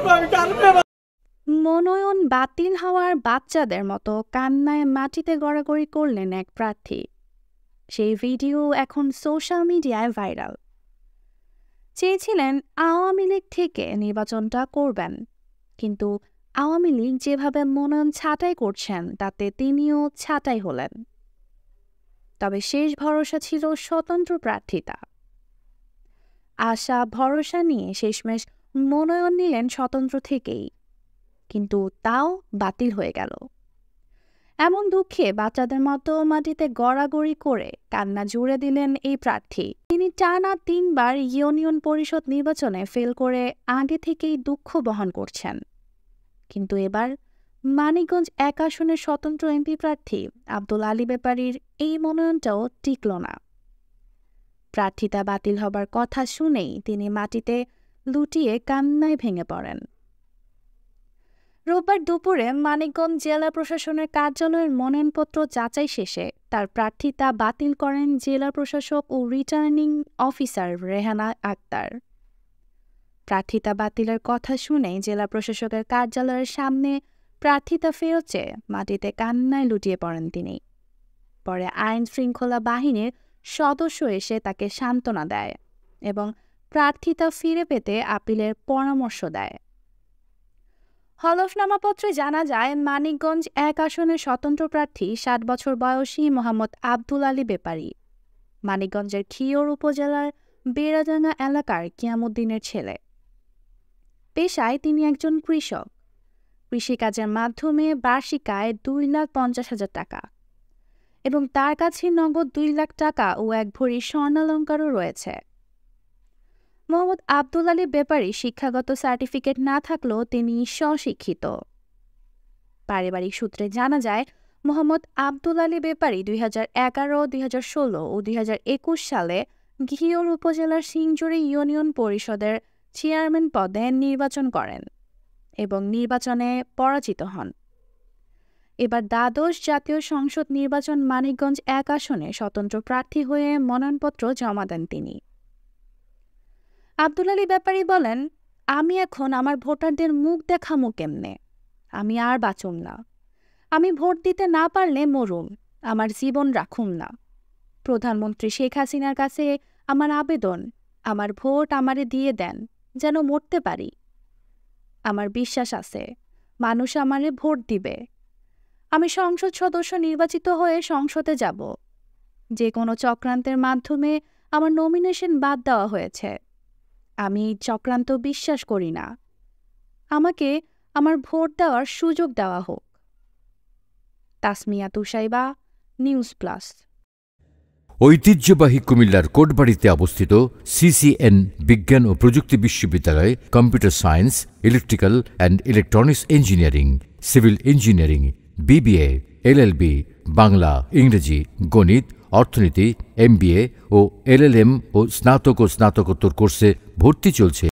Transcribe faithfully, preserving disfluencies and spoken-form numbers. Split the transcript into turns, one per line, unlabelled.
মনোনয়ন বাতিল হওয়ার বাচ্চাদের মতো কান্নায় মাটিতে গড়াগড়ি করলেন এক প্রার্থী। সেই ভিডিও এখন সোশ্যাল মিডিয়ায় ভাইরাল। চেয়েছিলেন আওয়ামী লীগ থেকে নির্বাচনটা করবেন, কিন্তু আওয়ামী লীগ যেভাবে মনোনয়ন ছাঁটাই করছেন তাতে তিনিও ছাঁটাই হলেন। তবে শেষ ভরসা ছিল স্বতন্ত্র প্রার্থিতা। আশা ভরসা নিয়ে শেষমেশ মনোনয়ন নিলেন স্বতন্ত্র থেকেই, কিন্তু তাও বাতিল হয়ে গেল। এমন দুঃখে বাচ্চাদের মতো মাটিতে গড়াগড়ি করে কান্না জুড়ে দিলেন এই প্রার্থী। তিনি টানা তিনবার ইউনিয়ন পরিষদ নির্বাচনে ফেল করে আগে থেকেই দুঃখ বহন করছেন, কিন্তু এবার মানিকগঞ্জ এক আসনের স্বতন্ত্র এমপি প্রার্থী আব্দুল আলী ব্যাপারীর এই মনোনয়নটাও টিকল না। প্রার্থিতা বাতিল হবার কথা শুনেই তিনি মাটিতে লুটিয়ে কান্নায় ভেঙে পড়েন। রোববার দুপুরে মানিকগঞ্জ জেলা প্রশাসনের কার্যালয়ের মনোনয়নপত্র যাচাই শেষে তার প্রার্থিতা বাতিল করেন জেলা প্রশাসক ও রিটার্নিং অফিসার রেহানা আক্তার। প্রার্থিতা বাতিলের কথা শুনে জেলা প্রশাসকের কার্যালয়ের সামনে প্রার্থিতা ফেরত চেয়ে মাটিতে কান্নায় লুটিয়ে পড়েন তিনি। পরে আইন শৃঙ্খলা বাহিনীর সদস্য এসে তাকে সান্ত্বনা দেয় এবং প্রার্থিতা ফিরে পেতে আপিলের পরামর্শ দেয়। হলফনামাপত্রে জানা যায়, মানিকগঞ্জ এক আসনের স্বতন্ত্র প্রার্থী ষাট বছর বয়সী মোহাম্মদ আব্দুল আলী ব্যাপারী মানিকগঞ্জের খিওর উপজেলার বেড়াডাঙ্গা এলাকার কিয়ামুদ্দিনের ছেলে। পেশায় তিনি একজন কৃষক। কৃষিকাজের মাধ্যমে বার্ষিক আয় দুই লাখ পঞ্চাশ হাজার টাকা এবং তার কাছে নগদ দুই লাখ টাকা ও এক ভরি স্বর্ণালঙ্কারও রয়েছে। মোহাম্মদ আব্দুল আলী ব্যাপারী শিক্ষাগত সার্টিফিকেট না থাকলেও তিনি স্বশিক্ষিত। পারিবারিক সূত্রে জানা যায়, মোহাম্মদ আব্দুল আলী ব্যাপারী দুই হাজার এগারো দুই হাজার ষোলো ও দুই হাজার একুশ সালে ঘিওর উপজেলার সিংজুরি ইউনিয়ন পরিষদের চেয়ারম্যান পদে নির্বাচন করেন এবং নির্বাচনে পরাজিত হন। এবার দ্বাদশ জাতীয় সংসদ নির্বাচন মানিকগঞ্জ এক আসনে স্বতন্ত্র প্রার্থী হয়ে মনোনয়নপত্র জমা দেন তিনি। আব্দুল আলী ব্যাপারী বলেন, আমি এখন আমার ভোটারদের মুখ দেখামু কেমনে? আমি আর বাঁচুম না। আমি ভোট দিতে না পারলে মরুম, আমার জীবন রাখুম না। প্রধানমন্ত্রী শেখ হাসিনার কাছে আমার আবেদন, আমার ভোট আমারে দিয়ে দেন, যেন মরতে পারি। আমার বিশ্বাস আছে মানুষ আমারে ভোট দিবে। আমি সংসদ সদস্য নির্বাচিত হয়ে সংসদে যাব। যে কোনো চক্রান্তের মাধ্যমে আমার নমিনেশন বাদ দেওয়া হয়েছে। আমি চক্রান্ত বিশ্বাস করি না। আমাকে আমার ভোট দেওয়ার সুযোগ দেওয়া হোক। Tasmia Tushaiba, news plus.
ঐতিহ্যবাহী কুমিল্লার কোটবাড়িতে অবস্থিত সিসিএন বিজ্ঞান ও প্রযুক্তি বিশ্ববিদ্যালয়ে computer science, electrical and electronics engineering, civil engineering, BBA, LLB, Bangla, ইংরেজি, গণিত, অর্থনীতি, এমবিএ ও এলএলএম ও স্নাতক ও স্নাতকোত্তর কোর্সে ভর্তি চলছে।